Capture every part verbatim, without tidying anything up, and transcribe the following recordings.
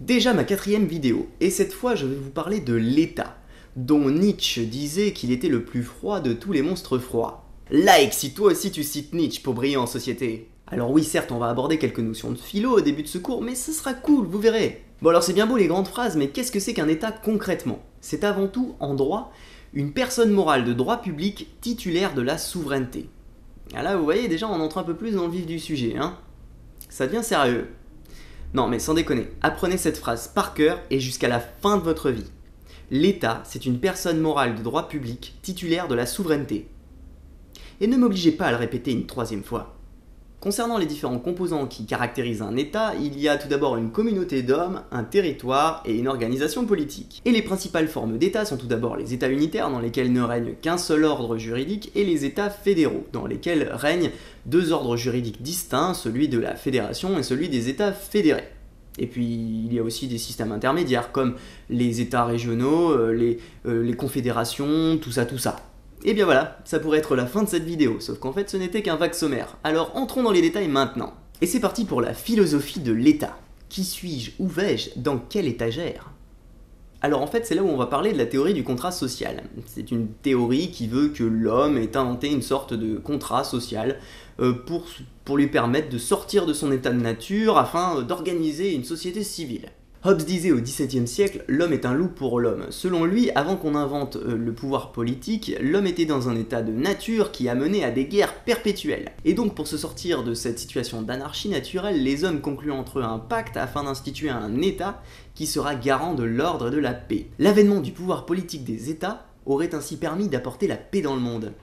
Déjà ma quatrième vidéo, et cette fois je vais vous parler de l'État, dont Nietzsche disait qu'il était le plus froid de tous les monstres froids. Like si toi aussi tu cites Nietzsche pour briller en société. Alors oui, certes, on va aborder quelques notions de philo au début de ce cours, mais ce sera cool, vous verrez. Bon alors c'est bien beau les grandes phrases, mais qu'est-ce que c'est qu'un État concrètement? C'est avant tout, en droit, une personne morale de droit public titulaire de la souveraineté. Ah là, vous voyez, déjà on entre un peu plus dans le vif du sujet, hein. Ça devient sérieux. Non mais sans déconner, apprenez cette phrase par cœur et jusqu'à la fin de votre vie. L'État, c'est une personne morale de droit public titulaire de la souveraineté. Et ne m'obligez pas à le répéter une troisième fois. Concernant les différents composants qui caractérisent un État, il y a tout d'abord une communauté d'hommes, un territoire et une organisation politique. Et les principales formes d'État sont tout d'abord les États unitaires, dans lesquels ne règne qu'un seul ordre juridique, et les États fédéraux, dans lesquels règnent deux ordres juridiques distincts, celui de la fédération et celui des États fédérés. Et puis il y a aussi des systèmes intermédiaires, comme les États régionaux, les, euh, les confédérations, tout ça, tout ça. Et bien voilà, ça pourrait être la fin de cette vidéo, sauf qu'en fait ce n'était qu'un vague sommaire. Alors entrons dans les détails maintenant. Et c'est parti pour la philosophie de l'État. Qui suis-je? Où vais-je? Dans quelle étagère? Alors en fait c'est là où on va parler de la théorie du contrat social. C'est une théorie qui veut que l'homme ait inventé une sorte de contrat social euh, pour, pour lui permettre de sortir de son état de nature afin d'organiser une société civile. Hobbes disait au dix-septième siècle, l'homme est un loup pour l'homme. Selon lui, avant qu'on invente euh, le pouvoir politique, l'homme était dans un état de nature qui a mené à des guerres perpétuelles. Et donc pour se sortir de cette situation d'anarchie naturelle, les hommes concluent entre eux un pacte afin d'instituer un État qui sera garant de l'ordre et de la paix. L'avènement du pouvoir politique des États aurait ainsi permis d'apporter la paix dans le monde.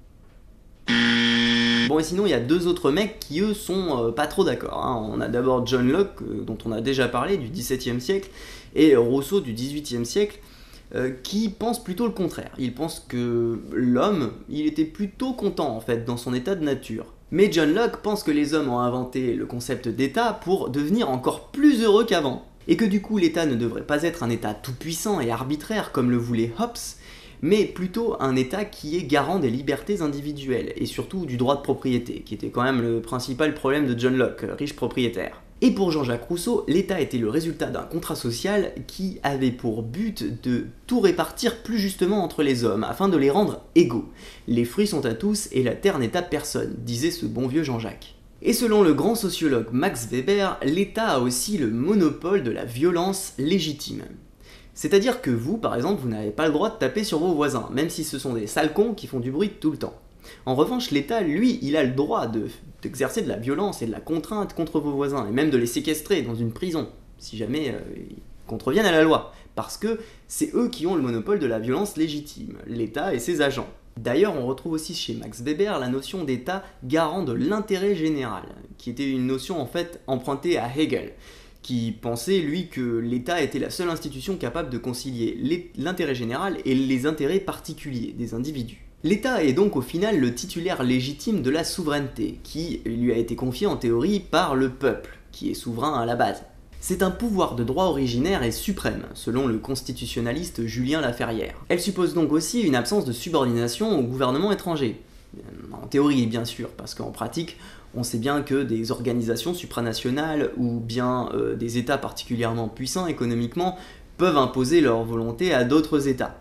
Bon et sinon il y a deux autres mecs qui eux sont euh, pas trop d'accord, hein. On a d'abord John Locke, euh, dont on a déjà parlé, du dix-septième siècle, et Rousseau du dix-huitième siècle, euh, qui pensent plutôt le contraire. Ils pensent que l'homme, il était plutôt content en fait dans son état de nature. Mais John Locke pense que les hommes ont inventé le concept d'État pour devenir encore plus heureux qu'avant. Et que du coup l'État ne devrait pas être un État tout puissant et arbitraire comme le voulait Hobbes, mais plutôt un État qui est garant des libertés individuelles, et surtout du droit de propriété, qui était quand même le principal problème de John Locke, riche propriétaire. Et pour Jean-Jacques Rousseau, l'État était le résultat d'un contrat social qui avait pour but de tout répartir plus justement entre les hommes, afin de les rendre égaux. Les fruits sont à tous et la terre n'est à personne, disait ce bon vieux Jean-Jacques. Et selon le grand sociologue Max Weber, l'État a aussi le monopole de la violence légitime. C'est-à-dire que vous, par exemple, vous n'avez pas le droit de taper sur vos voisins, même si ce sont des sales cons qui font du bruit tout le temps. En revanche, l'État, lui, il a le droit de, d'exercer de la violence et de la contrainte contre vos voisins, et même de les séquestrer dans une prison, si jamais euh, ils contreviennent à la loi, parce que c'est eux qui ont le monopole de la violence légitime, l'État et ses agents. D'ailleurs, on retrouve aussi chez Max Weber la notion d'État garant de l'intérêt général, qui était une notion en fait empruntée à Hegel, qui pensait, lui, que l'État était la seule institution capable de concilier l'intérêt général et les intérêts particuliers des individus. L'État est donc au final le titulaire légitime de la souveraineté, qui lui a été confiée en théorie par le peuple, qui est souverain à la base. C'est un pouvoir de droit originaire et suprême, selon le constitutionnaliste Julien Laferrière. Elle suppose donc aussi une absence de subordination au gouvernement étranger. En théorie, bien sûr, parce qu'en pratique, on sait bien que des organisations supranationales ou bien euh, des États particulièrement puissants économiquement peuvent imposer leur volonté à d'autres États.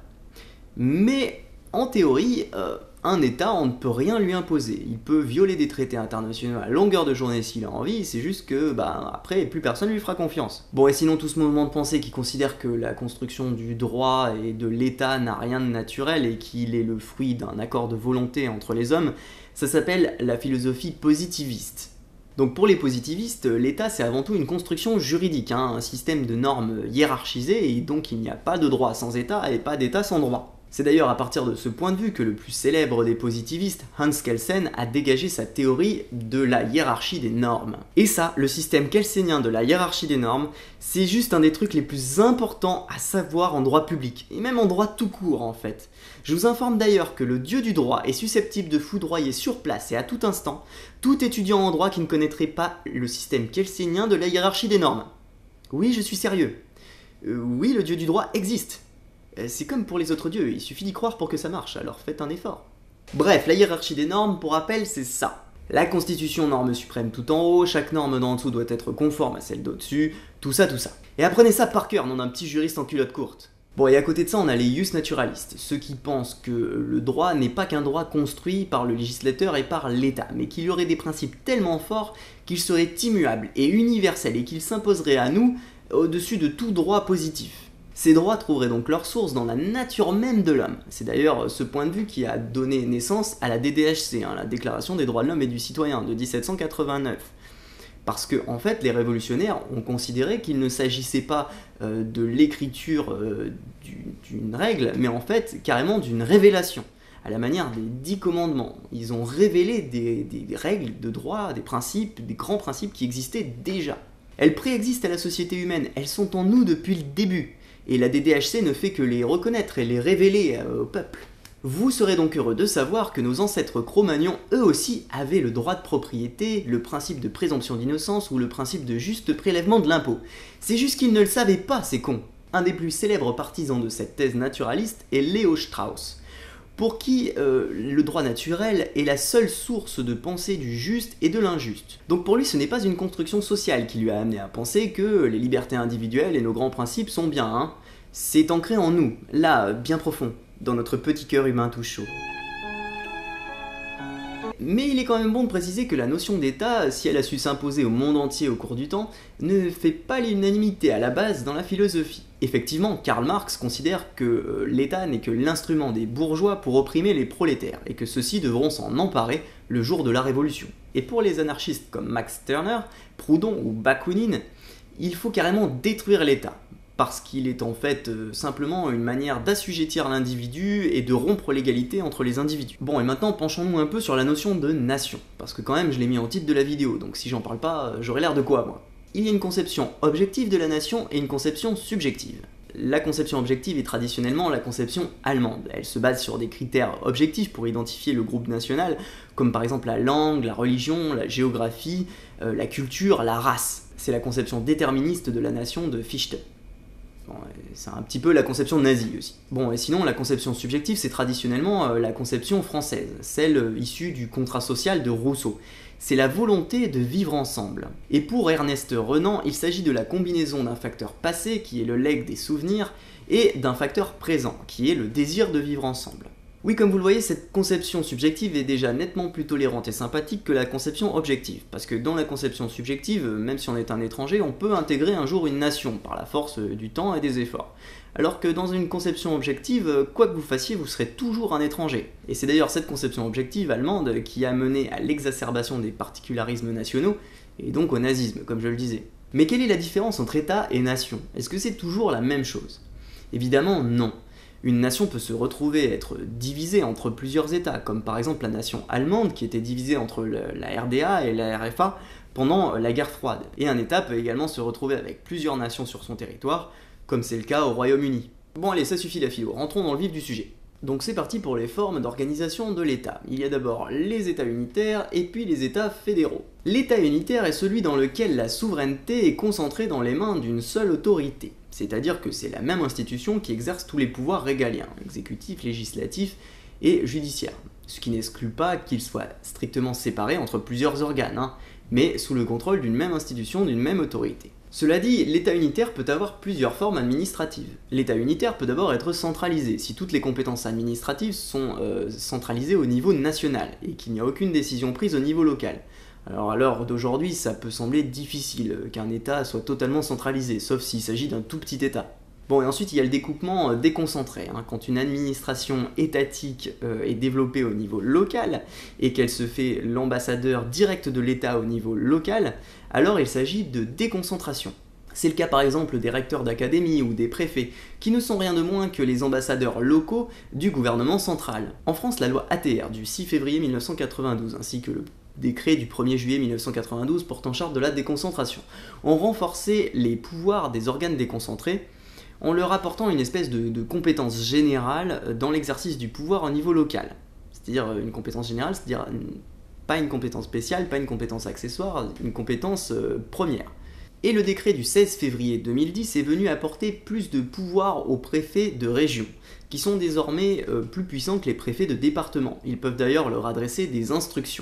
Mais en théorie, euh, un État, on ne peut rien lui imposer. Il peut violer des traités internationaux à longueur de journée s'il a envie, c'est juste que, bah, après, plus personne lui fera confiance. Bon, et sinon, tout ce mouvement de pensée qui considère que la construction du droit et de l'État n'a rien de naturel et qu'il est le fruit d'un accord de volonté entre les hommes, ça s'appelle la philosophie positiviste. Donc pour les positivistes, l'État c'est avant tout une construction juridique, hein, un système de normes hiérarchisées, et donc il n'y a pas de droit sans État et pas d'État sans droit. C'est d'ailleurs à partir de ce point de vue que le plus célèbre des positivistes, Hans Kelsen, a dégagé sa théorie de la hiérarchie des normes. Et ça, le système kelsenien de la hiérarchie des normes, c'est juste un des trucs les plus importants à savoir en droit public, et même en droit tout court en fait. Je vous informe d'ailleurs que le dieu du droit est susceptible de foudroyer sur place et à tout instant, tout étudiant en droit qui ne connaîtrait pas le système kelsenien de la hiérarchie des normes. Oui, je suis sérieux. Euh, oui, le dieu du droit existe. C'est comme pour les autres dieux, il suffit d'y croire pour que ça marche, alors faites un effort. Bref, la hiérarchie des normes, pour rappel, c'est ça. La constitution norme suprême tout en haut, chaque norme d'en dessous doit être conforme à celle d'au-dessus, tout ça, tout ça. Et apprenez ça par cœur, non d'un petit juriste en culotte courte. Bon, et à côté de ça, on a les ius naturalistes, ceux qui pensent que le droit n'est pas qu'un droit construit par le législateur et par l'État, mais qu'il y aurait des principes tellement forts qu'il serait immuable et universel et qu'il s'imposerait à nous au-dessus de tout droit positif. Ces droits trouveraient donc leur source dans la nature même de l'homme. C'est d'ailleurs ce point de vue qui a donné naissance à la D D H C, hein, la Déclaration des droits de l'homme et du citoyen de mille sept cent quatre-vingt-neuf. Parce que, en fait, les révolutionnaires ont considéré qu'il ne s'agissait pas euh, de l'écriture euh, d'une règle, mais en fait, carrément d'une révélation, à la manière des dix commandements. Ils ont révélé des, des règles de droit, des principes, des grands principes qui existaient déjà. Elles préexistent à la société humaine, elles sont en nous depuis le début, et la D D H C ne fait que les reconnaître et les révéler euh, au peuple. Vous serez donc heureux de savoir que nos ancêtres Cro-Magnons, eux aussi, avaient le droit de propriété, le principe de présomption d'innocence ou le principe de juste prélèvement de l'impôt. C'est juste qu'ils ne le savaient pas, ces cons. Un des plus célèbres partisans de cette thèse naturaliste est Léo Strauss, pour qui euh, le droit naturel est la seule source de pensée du juste et de l'injuste. Donc pour lui, ce n'est pas une construction sociale qui lui a amené à penser que les libertés individuelles et nos grands principes sont bien, hein. C'est ancré en nous, là, bien profond, dans notre petit cœur humain tout chaud. Mais il est quand même bon de préciser que la notion d'État, si elle a su s'imposer au monde entier au cours du temps, ne fait pas l'unanimité à la base dans la philosophie. Effectivement, Karl Marx considère que l'État n'est que l'instrument des bourgeois pour opprimer les prolétaires, et que ceux-ci devront s'en emparer le jour de la Révolution. Et pour les anarchistes comme Max Stirner, Proudhon ou Bakounine, il faut carrément détruire l'État, parce qu'il est en fait euh, simplement une manière d'assujettir l'individu et de rompre l'égalité entre les individus. Bon, et maintenant penchons-nous un peu sur la notion de nation, parce que quand même je l'ai mis en titre de la vidéo, donc si j'en parle pas, euh, j'aurais l'air de quoi moi? Il y a une conception objective de la nation et une conception subjective. La conception objective est traditionnellement la conception allemande. Elle se base sur des critères objectifs pour identifier le groupe national, comme par exemple la langue, la religion, la géographie, euh, la culture, la race. C'est la conception déterministe de la nation de Fichte. Bon, c'est un petit peu la conception nazie aussi. Bon, et sinon, la conception subjective, c'est traditionnellement euh, la conception française, celle euh, issue du contrat social de Rousseau. C'est la volonté de vivre ensemble. Et pour Ernest Renan, il s'agit de la combinaison d'un facteur passé, qui est le legs des souvenirs, et d'un facteur présent, qui est le désir de vivre ensemble. Oui, comme vous le voyez, cette conception subjective est déjà nettement plus tolérante et sympathique que la conception objective, parce que dans la conception subjective, même si on est un étranger, on peut intégrer un jour une nation, par la force du temps et des efforts. Alors que dans une conception objective, quoi que vous fassiez, vous serez toujours un étranger. Et c'est d'ailleurs cette conception objective allemande qui a mené à l'exacerbation des particularismes nationaux, et donc au nazisme, comme je le disais. Mais quelle est la différence entre État et nation? Est-ce que c'est toujours la même chose? Évidemment, non. Une nation peut se retrouver être divisée entre plusieurs États, comme par exemple la nation allemande qui était divisée entre le, la R D A et la R F A pendant la guerre froide. Et un État peut également se retrouver avec plusieurs nations sur son territoire, comme c'est le cas au Royaume-Uni. Bon allez, ça suffit la philo, rentrons dans le vif du sujet. Donc c'est parti pour les formes d'organisation de l'État. Il y a d'abord les États unitaires et puis les États fédéraux. L'État unitaire est celui dans lequel la souveraineté est concentrée dans les mains d'une seule autorité. C'est-à-dire que c'est la même institution qui exerce tous les pouvoirs régaliens, exécutifs, législatifs et judiciaires. Ce qui n'exclut pas qu'ils soient strictement séparés entre plusieurs organes, hein, mais sous le contrôle d'une même institution, d'une même autorité. Cela dit, l'État unitaire peut avoir plusieurs formes administratives. L'État unitaire peut d'abord être centralisé, si toutes les compétences administratives sont euh, centralisées au niveau national, et qu'il n'y a aucune décision prise au niveau local. Alors à l'heure d'aujourd'hui, ça peut sembler difficile qu'un État soit totalement centralisé, sauf s'il s'agit d'un tout petit État. Bon, et ensuite il y a le découpement euh, déconcentré, hein, quand une administration étatique euh, est développée au niveau local, et qu'elle se fait l'ambassadeur direct de l'État au niveau local, alors il s'agit de déconcentration. C'est le cas par exemple des recteurs d'académie ou des préfets, qui ne sont rien de moins que les ambassadeurs locaux du gouvernement central. En France, la loi A T R du six février mille neuf cent quatre-vingt-douze, ainsi que le décret du premier juillet mille neuf cent quatre-vingt-douze portant charte de la déconcentration, ont renforcé les pouvoirs des organes déconcentrés, en leur apportant une espèce de, de compétence générale dans l'exercice du pouvoir au niveau local. C'est-à-dire une compétence générale, c'est-à-dire pas une compétence spéciale, pas une compétence accessoire, une compétence euh, première. Et le décret du seize février deux mille dix est venu apporter plus de pouvoir aux préfets de région, qui sont désormais euh, plus puissants que les préfets de département. Ils peuvent d'ailleurs leur adresser des instructions.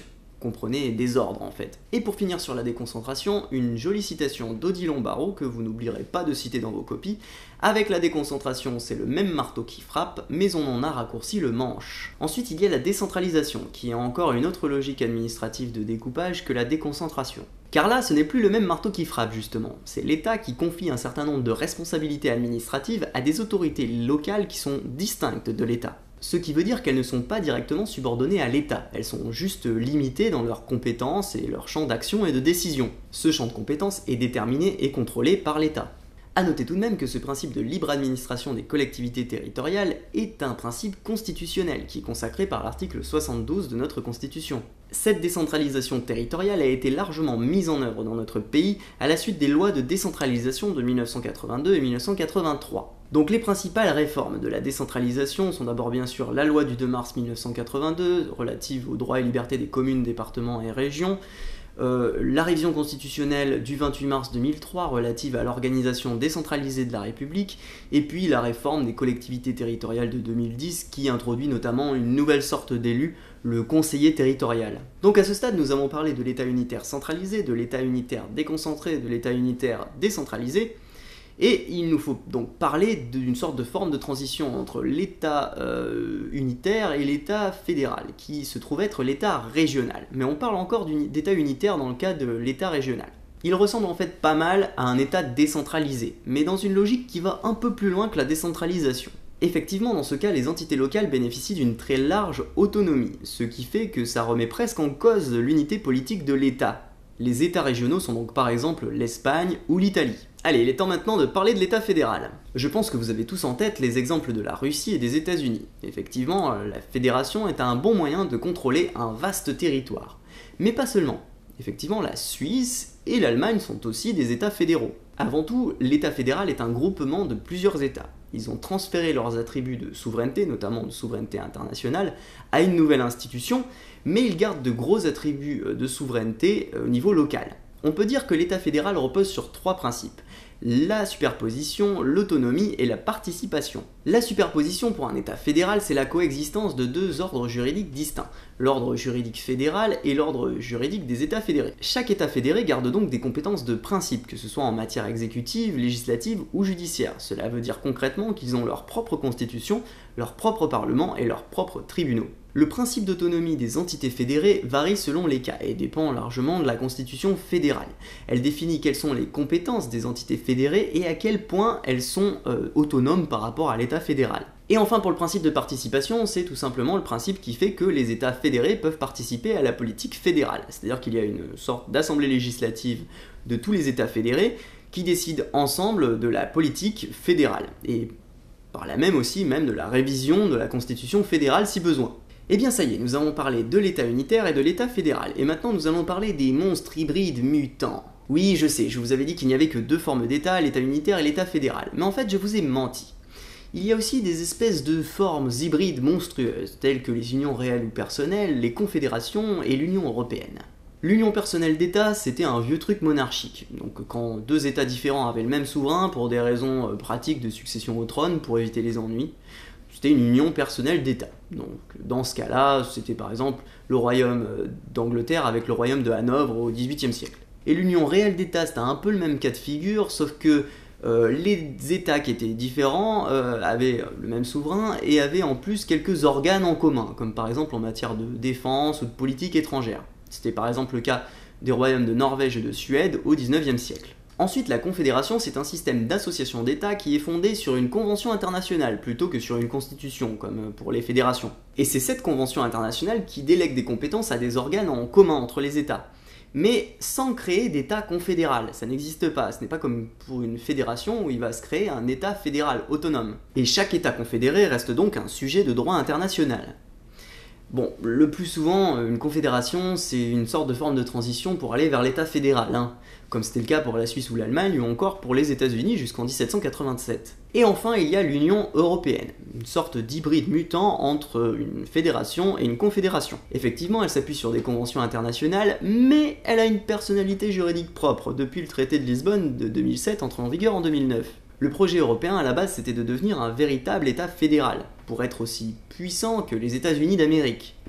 comprenez désordre en fait. Et pour finir sur la déconcentration, une jolie citation d'Odilon Barrault que vous n'oublierez pas de citer dans vos copies. Avec la déconcentration, c'est le même marteau qui frappe, mais on en a raccourci le manche. Ensuite, il y a la décentralisation, qui est encore une autre logique administrative de découpage que la déconcentration. Car là, ce n'est plus le même marteau qui frappe justement, c'est l'État qui confie un certain nombre de responsabilités administratives à des autorités locales qui sont distinctes de l'État. Ce qui veut dire qu'elles ne sont pas directement subordonnées à l'État, elles sont juste limitées dans leurs compétences et leur champ d'action et de décision. Ce champ de compétences est déterminé et contrôlé par l'État. A noter tout de même que ce principe de libre administration des collectivités territoriales est un principe constitutionnel qui est consacré par l'article soixante-douze de notre Constitution. Cette décentralisation territoriale a été largement mise en œuvre dans notre pays à la suite des lois de décentralisation de mille neuf cent quatre-vingt-deux et mille neuf cent quatre-vingt-trois. Donc les principales réformes de la décentralisation sont d'abord bien sûr la loi du deux mars mille neuf cent quatre-vingt-deux relative aux droits et libertés des communes, départements et régions, Euh, la révision constitutionnelle du vingt-huit mars deux mille trois relative à l'organisation décentralisée de la République, et puis la réforme des collectivités territoriales de deux mille dix qui introduit notamment une nouvelle sorte d'élu, le conseiller territorial. Donc à ce stade, nous avons parlé de l'État unitaire centralisé, de l'État unitaire déconcentré, de l'État unitaire décentralisé, et il nous faut donc parler d'une sorte de forme de transition entre l'État euh, unitaire et l'État fédéral, qui se trouve être l'État régional. Mais on parle encore d'État unitaire dans le cas de l'État régional. Il ressemble en fait pas mal à un État décentralisé, mais dans une logique qui va un peu plus loin que la décentralisation. Effectivement, dans ce cas, les entités locales bénéficient d'une très large autonomie, ce qui fait que ça remet presque en cause l'unité politique de l'État. Les États régionaux sont donc par exemple l'Espagne ou l'Italie. Allez, il est temps maintenant de parler de l'État fédéral. Je pense que vous avez tous en tête les exemples de la Russie et des États-Unis. Effectivement, la fédération est un bon moyen de contrôler un vaste territoire. Mais pas seulement. Effectivement, la Suisse et l'Allemagne sont aussi des États fédéraux. Avant tout, l'État fédéral est un groupement de plusieurs États. Ils ont transféré leurs attributs de souveraineté, notamment de souveraineté internationale, à une nouvelle institution, mais ils gardent de gros attributs de souveraineté au niveau local. On peut dire que l'État fédéral repose sur trois principes: la superposition, l'autonomie et la participation. La superposition pour un État fédéral, c'est la coexistence de deux ordres juridiques distincts, l'ordre juridique fédéral et l'ordre juridique des États fédérés. Chaque État fédéré garde donc des compétences de principe, que ce soit en matière exécutive, législative ou judiciaire. Cela veut dire concrètement qu'ils ont leur propre constitution, leur propre parlement et leurs propres tribunaux. Le principe d'autonomie des entités fédérées varie selon les cas et dépend largement de la constitution fédérale. Elle définit quelles sont les compétences des entités fédérées et à quel point elles sont euh, autonomes par rapport à l'État fédéral. Et enfin, pour le principe de participation, c'est tout simplement le principe qui fait que les États fédérés peuvent participer à la politique fédérale. C'est-à-dire qu'il y a une sorte d'assemblée législative de tous les États fédérés qui décident ensemble de la politique fédérale. Et par là même aussi même de la révision de la constitution fédérale si besoin. Et bien ça y est, nous avons parlé de l'État unitaire et de l'État fédéral, et maintenant nous allons parler des monstres hybrides mutants. Oui, je sais, je vous avais dit qu'il n'y avait que deux formes d'État, l'État unitaire et l'État fédéral, mais en fait je vous ai menti. Il y a aussi des espèces de formes hybrides monstrueuses, telles que les unions réelles ou personnelles, les confédérations et l'Union européenne. L'union personnelle d'État, c'était un vieux truc monarchique, donc quand deux États différents avaient le même souverain pour des raisons pratiques de succession au trône, pour éviter les ennuis, c'était une union personnelle d'État. Donc dans ce cas-là, c'était par exemple le royaume d'Angleterre avec le royaume de Hanovre au dix-huitième siècle. Et l'union réelle d'État, c'était un peu le même cas de figure, sauf que euh, les États qui étaient différents euh, avaient le même souverain et avaient en plus quelques organes en commun, comme par exemple en matière de défense ou de politique étrangère. C'était par exemple le cas des royaumes de Norvège et de Suède au dix-neuvième siècle. Ensuite, la confédération, c'est un système d'association d'États qui est fondé sur une convention internationale plutôt que sur une constitution, comme pour les fédérations. Et c'est cette convention internationale qui délègue des compétences à des organes en commun entre les États. Mais sans créer d'État confédéral, ça n'existe pas, ce n'est pas comme pour une fédération où il va se créer un État fédéral autonome. Et chaque État confédéré reste donc un sujet de droit international. Bon, le plus souvent, une confédération, c'est une sorte de forme de transition pour aller vers l'État fédéral, hein, comme c'était le cas pour la Suisse ou l'Allemagne, ou encore pour les États-Unis jusqu'en dix-sept cent quatre-vingt-sept. Et enfin, il y a l'Union européenne, une sorte d'hybride mutant entre une fédération et une confédération. Effectivement, elle s'appuie sur des conventions internationales, mais elle a une personnalité juridique propre, depuis le traité de Lisbonne de deux mille sept entré en vigueur en deux mille neuf. Le projet européen à la base c'était de devenir un véritable État fédéral, pour être aussi puissant que les États-Unis d'Amérique.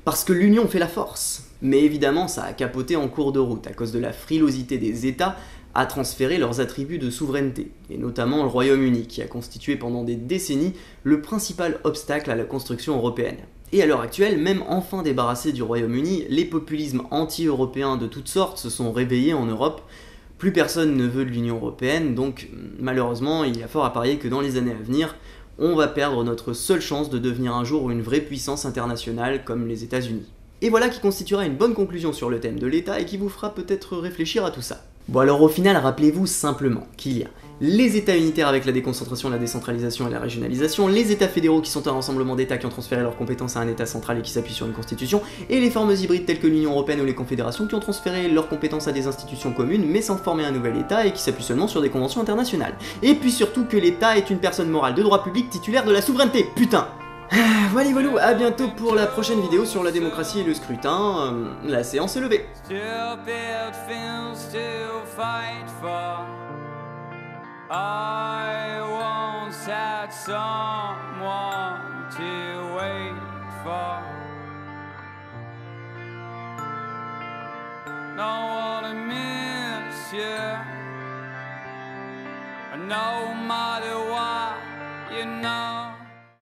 Parce que l'union fait la force. Mais évidemment, ça a capoté en cours de route à cause de la frilosité des États à transférer leurs attributs de souveraineté, et notamment le Royaume-Uni, qui a constitué pendant des décennies le principal obstacle à la construction européenne. Et à l'heure actuelle, même enfin débarrassés du Royaume-Uni, les populismes anti-européens de toutes sortes se sont réveillés en Europe. Plus personne ne veut de l'Union européenne, donc malheureusement, il y a fort à parier que dans les années à venir, on va perdre notre seule chance de devenir un jour une vraie puissance internationale comme les États-Unis. Et voilà qui constituera une bonne conclusion sur le thème de l'État et qui vous fera peut-être réfléchir à tout ça. Bon alors au final, rappelez-vous simplement qu'il y a les États unitaires avec la déconcentration, la décentralisation et la régionalisation, les États fédéraux qui sont un rassemblement d'États qui ont transféré leurs compétences à un État central et qui s'appuient sur une constitution, et les formes hybrides telles que l'Union européenne ou les confédérations qui ont transféré leurs compétences à des institutions communes mais sans former un nouvel État et qui s'appuient seulement sur des conventions internationales. Et puis surtout que l'État est une personne morale de droit public titulaire de la souveraineté, putain. Voilà, voilà, à bientôt pour la prochaine vidéo sur la démocratie et le scrutin. Euh, la séance est levée. I once had someone to wait for. Don't wanna miss you. No matter what, you know.